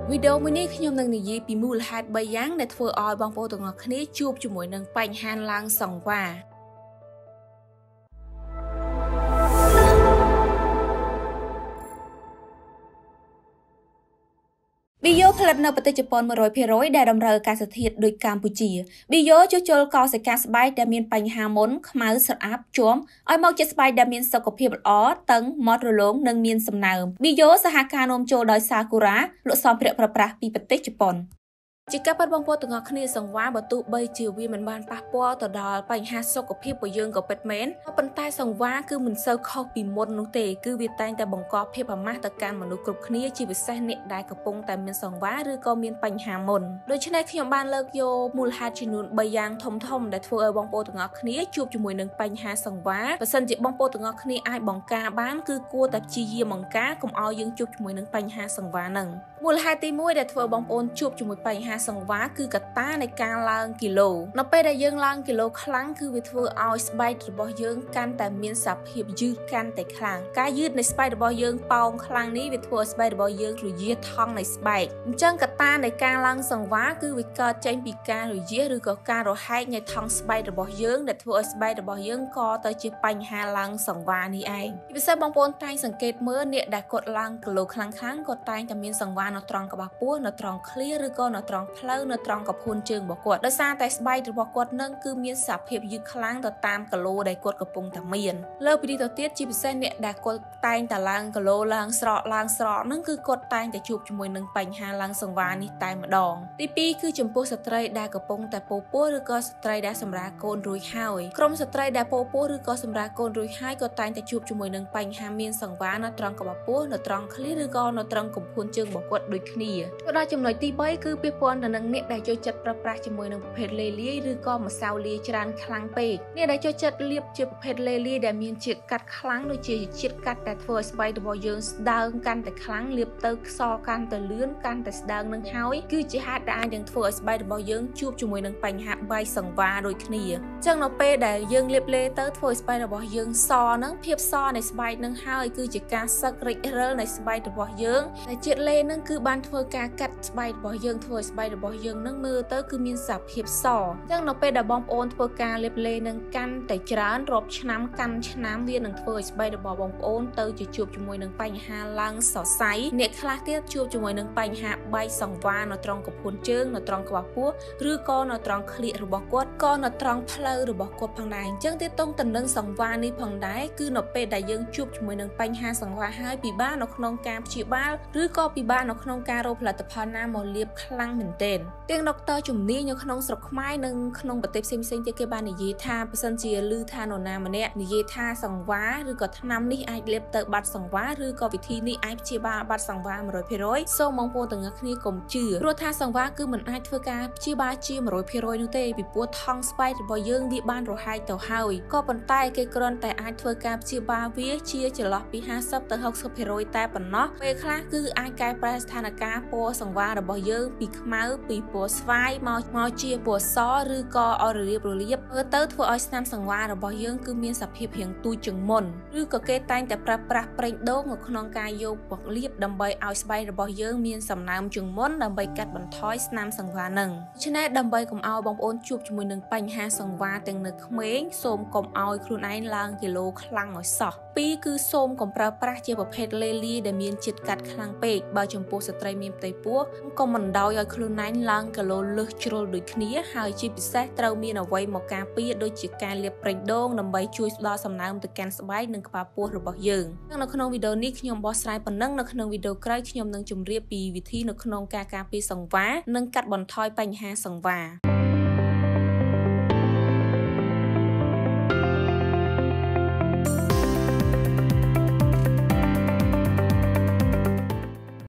វីដេអូមួយនេះខ្ញុំនឹងនិយាយពីមូលហេតុ3យ៉ាងដែលធ្វើឲ្យបងប្អូនទាំងអស់គ្នាជួបជាមួយនឹងបញ្ហាឡើងសង្វារប៊ីយ៉ូផលិតនៅប្រទេសជប៉ុន 100% ដែលតម្រូវអាកាសធាតុដូចកម្ពុជាប៊ីយ៉ូជួសជុលកោសិកាស្បែកដែលមានបញ្ហាមុនខ្មៅស្រអាប់ជាំឲ្យមកជាស្បែកដែលមានសុខភាពល្អតឹងម៉ត់រលោងនិងមានសំណើមប៊ីយ៉ូសហការនាំចូលដោយសាគូរ៉ាលក់សម្ភារៈប្រើប្រាស់ពីប្រទេសជប៉ុនជាការប៉ះបងប្អូនទាំងអស់គ្នាសង្វារបើទោះបីជាវាមិនបានប៉ះពាល់ទៅដល់បញ្ហាសុខភាពរបស់យើងក៏ពិតមែនប៉ុន្តែសង្វារគឺមិនសូវខុសពីមុននោះទេគឺវាតែងតែបង្កភាពអាម៉ាស់ទៅកាន់មនុស្សគ្រប់គ្នាជាពិសេសអ្នកដែលកំពុងតែមានសង្វារឬក៏មានបញ្ហាមុនដូច្នេះខ្ញុំបានលើកយកមូលហេតុចំនួន3យ៉ាងធំៗដែលធ្វើឲ្យបងប្អូនទាំងអស់គ្នាជួបជាមួយនឹងបញ្ហាសង្វារបើសិនជាបងប្អូនទាំងអស់គ្នាអាចបង្ការបានគឺគួរតែព្យាយាមបង្ការកុំឲ្យយើងជួបជាមួយនឹងបញ្ហាសង្វារហ្នឹងមូលហេតុទី1ដែលធ្វើបងប្អូនជួបជាមួយបញ្ហាសង្វារគឺកត្តានៃការឡើងគីឡូនៅពេលដែលយើងឡើងគីឡូខ្លាំងគឺវាធ្វើឲ្យស្បែករបស់យើងកាន់តែមានសភាពយឺតកាន់តែខ្លាំងការយឺតនៃស្បែករបស់យើងប៉ោងខ្លាំងនេះវាធ្វើឲ្យស្បែករបស់យើងរយាថង់នៃស្បែកអញ្ចឹងកត្តានៃការឡើងសង្វារគឺវាកើតចេញពីការរយាឬក៏ការរហែកនៃថង់ស្បែករបស់យើងដែលធ្វើឲ្យស្បែករបស់យើងក៏ទៅជាបញ្ហាឡើងសង្វារនេះឯងពិសេសបងប្អូនតែងសង្កេតមើលអ្នកដែលគាត់ឡើងគីឡូខ្លាំងៗគាត់តែងតែមានសង្វារនៅត្រង់ក្បាលពោះនៅត្រង់ឃ្លាឬក៏នៅត្រង់ផ្លូវនៅត្រង់កពួនជើងរបស់គាត់ដោយសារតែស្បែករបស់គាត់នឹងគឺមានសភាពយឺតខ្លាំងទៅតាមគីឡូដែលគាត់កំពុងតែមានលើពីនេះទៅទៀតជាពិសេសអ្នកដែលគាត់តែងតែឡើងគីឡូឡើងស្រកហ្នឹងគឺគាត់តែងតែជួបជាមួយនឹងបញ្ហាឡើងសង្វារនេះតែម្ដងទី2គឺចំពោះស្ត្រីដែលកំពុងតែពោពោះឬក៏ស្ត្រីដែលសម្រាលកូនរួចហើយក្រុមស្ត្រីដែលពោពោះឬក៏សម្រាលកូនរួចហើយក៏តែងតែជួបជាមួយនឹងបញ្ហាមានសង្វារនៅត្រង់ក្បាលពោះនៅត្រង់ឃ្លាឬក៏នៅត្រង់កពួនជើងរបស់គាត់ដូចគ្នាទៅដល់ចំណុចទី3គឺពាក់ព័ន្ធទៅនឹងអ្នកដែលចូលចិត្តប្រើប្រាស់ជាមួយនឹងប្រភេទលេលាយឬក៏ម្សៅលាយច្រើនខ្លាំងពេកអ្នកដែលចូលចិត្តលាបជាប្រភេទលេលាយដែលមានជាតិកាត់ខ្លាំងដូចជាជាតិកាត់ដែលធ្វើឲ្យស្បែករបស់យើងស្ដើងកាន់តែខ្លាំងលាបទៅខ្សរកាន់តែលឿនកាន់តែស្ដើងនឹងហើយគឺជាហេតុដែលអាចនឹងធ្វើឲ្យស្បែករបស់យើងជួបជាមួយនឹងបញ្ហាបែកសង្វារដូចគ្នាអញ្ចឹងនៅពេលដែលយើងលាបលេទៅធ្វើឲ្យស្បែករបស់យើងសហ្នឹងភាពសនៃស្បែកនឹងហើយគឺជាការសឹករិចរិលនៃស្បែករបស់យើងដែលជាតិលេហ្នឹងគឺបានធ្វើការកាត់ស្បែករបស់យើងធ្វើឲ្យស្បែករបស់យើងនឹងមើលទៅគឺមានសភាពសអញ្ចឹងនៅពេលដែលបងប្អូនធ្វើការលាបលេនឹងកាន់តែច្រើនរាប់ឆ្នាំកាន់ឆ្នាំវានឹងធ្វើឲ្យស្បែករបស់បងប្អូនទៅជាជួបជាមួយនឹងបញ្ហាឡើងសរសៃអ្នកខ្លះទៀតជួបជាមួយនឹងបញ្ហាបែកសង្វារនៅត្រង់កពួនជើងនៅត្រង់ក្បាលពោះឬក៏នៅត្រង់ក្លៀករបស់គាត់ក៏នៅត្រង់ផ្លូវរបស់គាត់ផងដែរអញ្ចឹងទាក់ទងទៅនឹងសង្វារនេះផងដែរគឺនៅពេលដែលយើងជួបជាមួយនឹងបញ្ហាសង្វារហើយពិបាកនៅក្នុងការព្យាបាលឬក៏ពិបាកនៅក្នុងការរកផលិតផលណាមកលាបខ្លាំងមែនទែនទាំងដុកទ័រជំនាញនៅក្នុងស្រុកខ្មែរនិងក្នុងប្រទេសផ្សេងៗទៀតគេបាននិយាយថាបើសិនជាឮថានរណាម្នាក់និយាយថាសង្វារឬក៏ថ្នាំនេះអាចលាបទៅបាត់សង្វារឬក៏វិធីនេះអាចព្យាបាលបាត់សង្វារ 100% សូមបងប្អូនទាំងអស់គ្នាកុំជឿព្រោះថាសង្វារគឺមិនអាចធ្វើការព្យាបាលជា 100% នោះទេពីព្រោះថង់ស្បែករបស់យើងវាបានរហែកទៅហើយក៏ប៉ុន្តែគេគ្រាន់តែអាចធ្វើការព្យាបាលវាជាចន្លោះពី 50 ទៅ 60% តែប៉ុណ្ណោះពេលខ្លះគឺអាចកែប្រែស្ថានភាពពណ៌សង្វាររបស់យើងពីខ្មៅពីពណ៌ស្វាយមកជាពណ៌សឬក៏អរលាបមើលទៅធ្វើឲ្យស្នាមសង្វាររបស់យើងគឺមានសភាពរាងទូចជាងមុនឬក៏គេតែងតែប្រើប្រាស់ប្រេងដូងនៅក្នុងការយកមកលាបដើម្បីឲ្យស្បែករបស់យើងមានសំណើមជាងមុនដើម្បីកាត់បន្ថយស្នាមសង្វារនឹងដូច្នេះដើម្បីកុំឲ្យបងប្អូនជួបជាមួយនឹងបញ្ហាសង្វារទាំងនៅក្មេងសូមកុំឲ្យខ្លួនឯងឡើងគីឡូខ្លាំងឲ្យសោះ2គឺសូមកុំប្រើប្រាស់ជាប្រភេទលេលាយដែលមានជាតិកាត់ខ្លាំងពេកបើចំពោះស្ត្រីមានផ្ទៃពោះក៏មិនដោយឲ្យខ្លួនឯងឡើងគីឡូលើសជ្រុលដូចគ្នាហើយជាពិសេសត្រូវមានអ្វីមកការពារដូចជាការលាបប្រេងដូងដើម្បីជួយផ្ដល់សំណើមទៅកាន់ស្បែកនិងក្បាលពោះរបស់យើងនៅក្នុងវីដេអូនេះខ្ញុំបោះស្រាយប៉ុណ្ណឹងនៅក្នុងវីដេអូក្រោយខ្ញុំនឹងជម្រាបពីវិធីនៅក្នុងការការពារសង្វារនិងកាត់បន្ថយបញ្ហាសង្វារ